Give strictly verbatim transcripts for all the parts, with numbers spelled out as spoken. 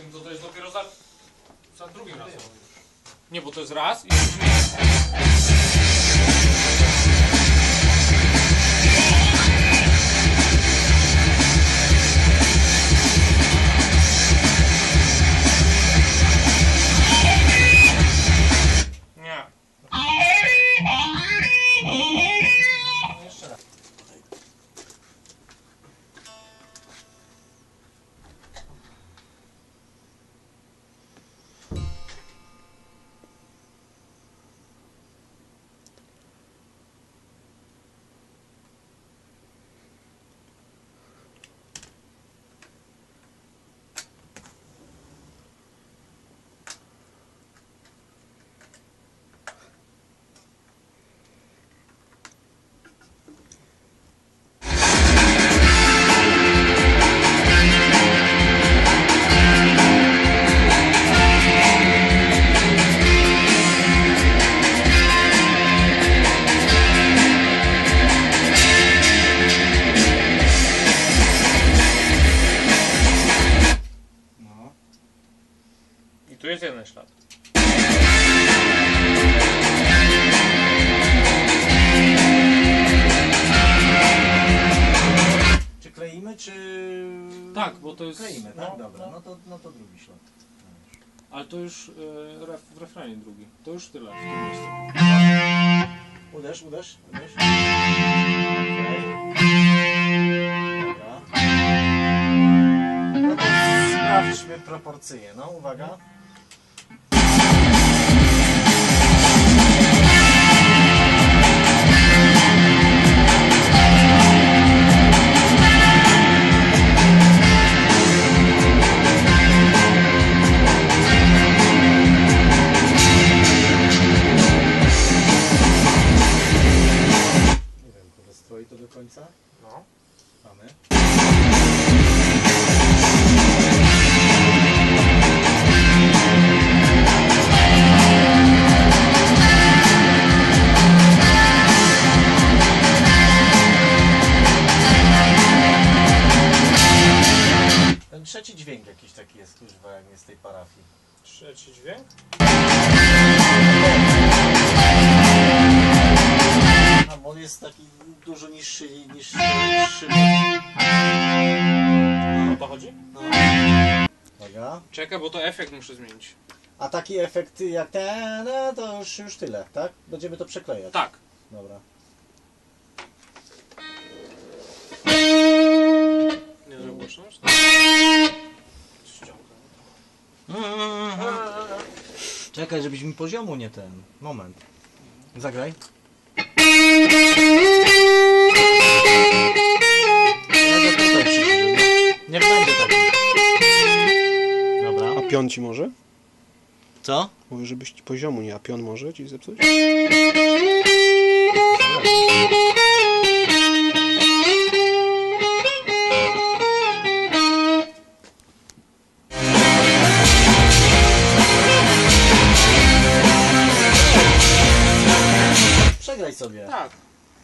tym, to, to jest dopiero za, za drugim razem. Nie, bo to jest raz i... Nie. Jeszcze raz. Tu jest jeden ślad. Czy kleimy, czy... Tak, bo to jest... Kleimy, tak? No, Dobra, no. no to, no to drugi ślad. Ale to już y, ref, w refrenie drugi. To już tyle w tym miejscu. Uderz, uderz, uderz. Okej. Dobra. No to sprawdźmy proporcje, no uwaga. Stroi to do końca? No. Mamy. Ten trzeci dźwięk jakiś taki jest, kurwa, jak nie z tej parafii. Trzeci dźwięk? A on jest taki dużo niższy niż niższy. O to chodzi? No. Uwaga. Czekaj, bo to efekt muszę zmienić. A taki efekt jak ten, no to już, już tyle, tak? Będziemy to przeklejać. Tak. Dobra. Nie zobaczysz? Ściągam. Czekaj, żebyś mi poziomu nie ten. Moment. Zagraj. Ja go tutaj przyjdę. Nie będzie tak. Dobra. A pion ci może? Co? Mówię, żebyś ci poziomu nie, a pion może ci zepsuć? Przegraj sobie. Tak.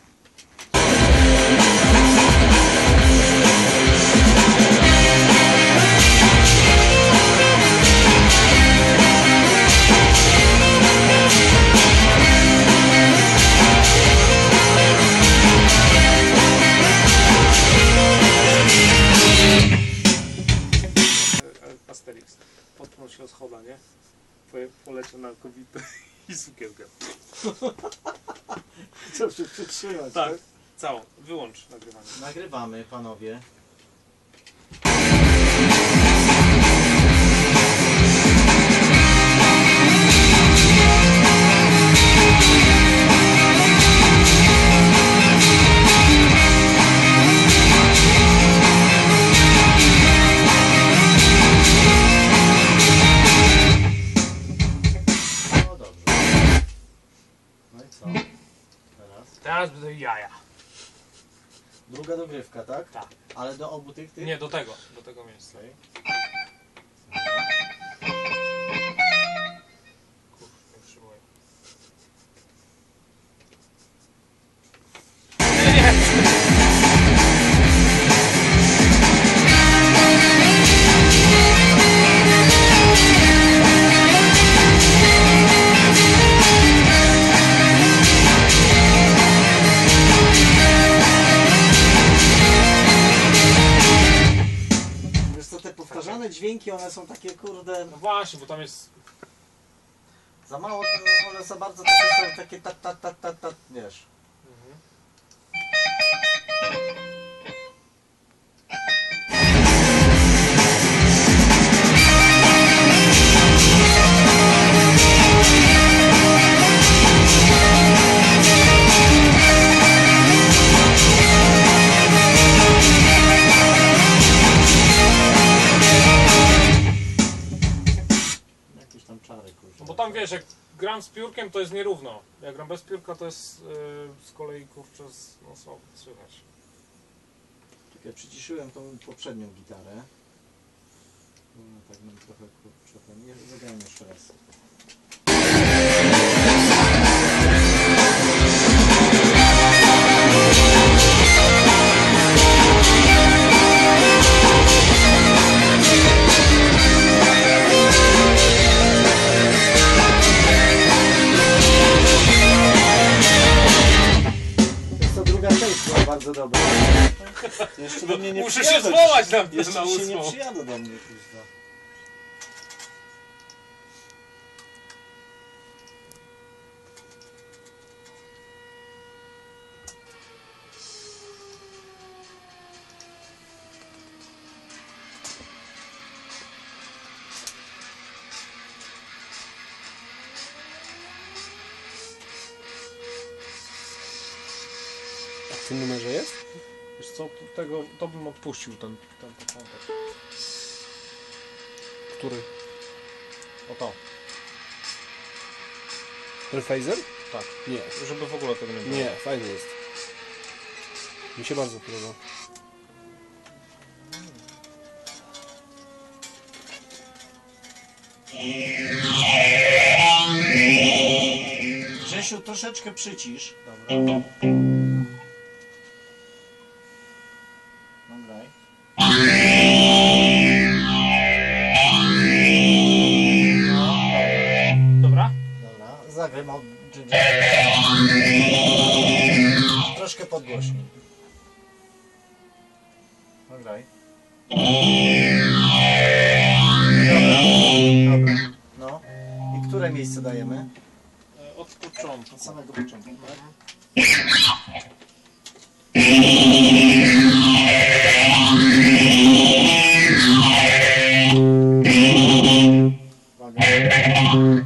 Asterix. Potknął się o schoda, nie? Poleciał na kobietę i sukienkę. Co się przytrzymać? Tak. Całą. Wyłącz nagrywanie. Nagrywamy, panowie. No dobrze. No i co? Teraz? Teraz będą jaja. Druga dogrywka, tak? Tak. Ale do obu tych tych? Nie, do tego. Do tego miejsca. Okay. Kurczę, nie przyjmuję. dźwięki, one są takie kurde... No właśnie, bo tam jest... Za mało, to one za bardzo takie są, takie ta ta ta ta ta, wiesz. Mhm. Jakieś tam czary, kurczę. No bo tam wiesz, jak gram z piórkiem, to jest nierówno. Jak gram bez piórka, to jest yy, z kolei kurczę z, no słabo słychać. Ja przyciszyłem tą poprzednią gitarę. No, tak mam trochę kurczę, ten, nie zagrałem jeszcze raz. Jest to druga część była bardzo dobra. To jeszcze do mnie nie Muszę się przyjadą. zwołać na, Jeszcze na ci się nie ósmą. przyjadą do mnie, kuźwa. A w tym numerze jest? Wiesz co, tego, to bym odpuścił ten, ten początek. Który? O to, Ten phaser? tak. Nie. Żeby w ogóle tego nie było. Nie, fajny jest. Mi się bardzo podoba. Grzesiu, troszeczkę przycisz. Dobra. No graj. Dobra? Dobra, zagraj mam. Troszkę podgłośnij. No graj. Dobra. Dobra. No. I które miejsce dajemy? E, Od początku. Od samego początku, tak? Uwaga.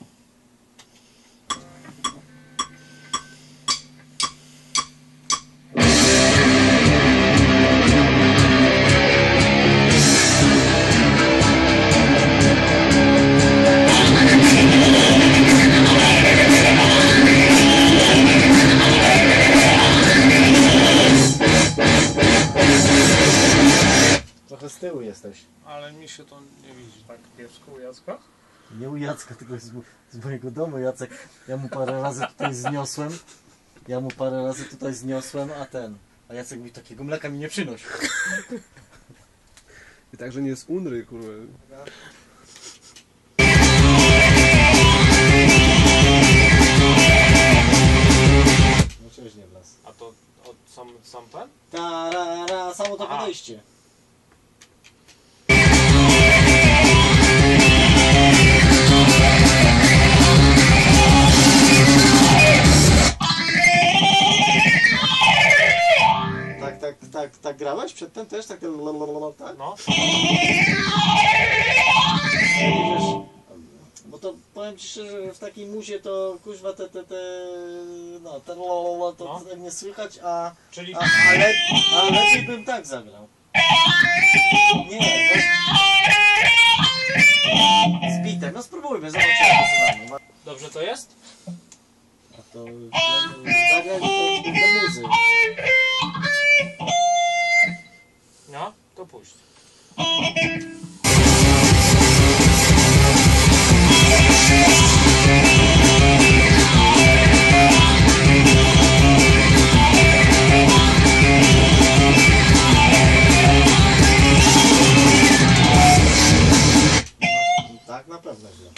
Trochę z tyłu jesteś. Ale mi się to nie widzi tak kiepsko u Jacka. Nie u Jacka, tylko z, z mojego domu. Jacek, ja mu parę razy tutaj zniosłem. Ja mu parę razy tutaj zniosłem, a ten. A Jacek mi takiego mleka mi nie przynosi. I także nie jest Unry, kurwa. No cześć, nie wlazł. A to od sam, sam ten? Tarara, samo to Aha. podejście. Tak, tak, tak, tak grałeś przedtem też? Tak, lalalala, tak? No. Wiesz, bo to powiem ci szczerze, że w takiej muzie to kuźwa te, te, te, no ten lalalala to No. tak nie słychać, a, Czyli a, a, le, a lepiej bym tak zagrał. Nie, weź... Z bitem, no spróbujmy, zobaczymy co damy. dobrze to jest? A to zagraj to do muzy. No, to puść. Tak, na pewno źle.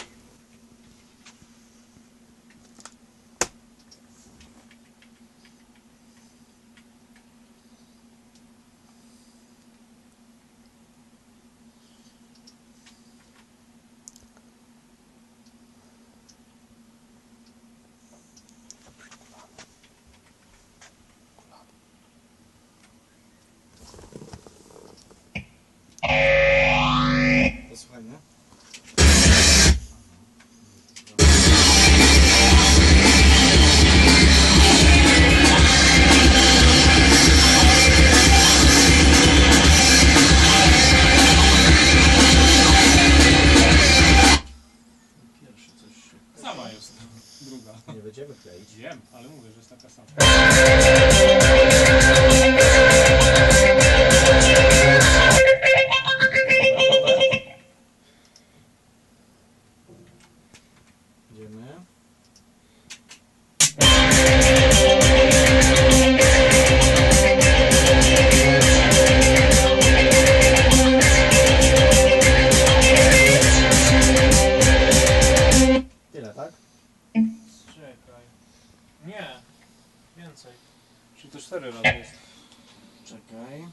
druga. Nie będziemy kleić. Wiem, ale mówię, że jest taka sama. Idziemy. Tyle, tak? Czekaj. Nie. Więcej. Czyli to cztery razy jest. Czekaj.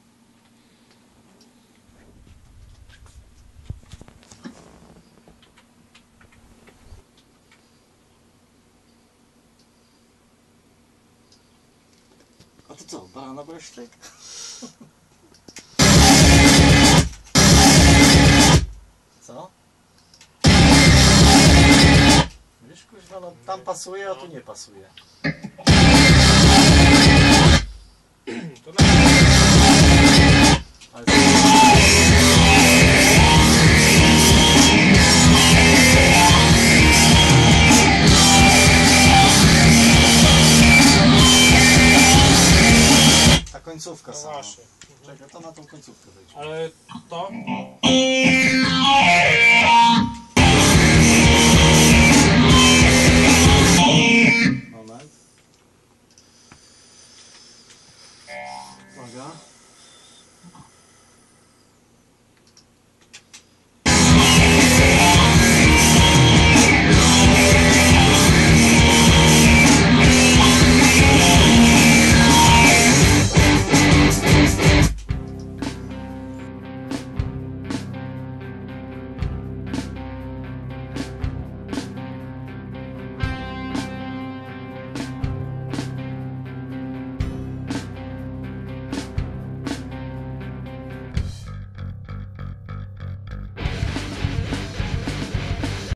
A to co, banana breasztyk? Co? Wiesz, kuźwa, no tam pasuje, a tu nie pasuje. To na... Ale ta końcówka No sama. właśnie. Czekaj, to na tą końcówkę wejdźmy. Ale to...